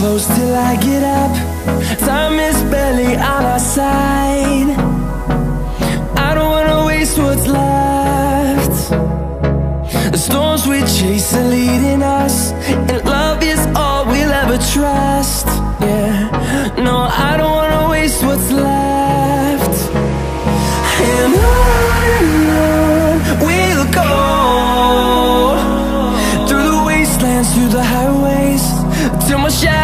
close till I get up. Time is barely on our side. I don't wanna waste what's left. The storms we chase are leading us, and love is all we'll ever trust. Yeah, no, I don't wanna waste what's left. And on we'll go, through the wastelands, through the highways, till my shadow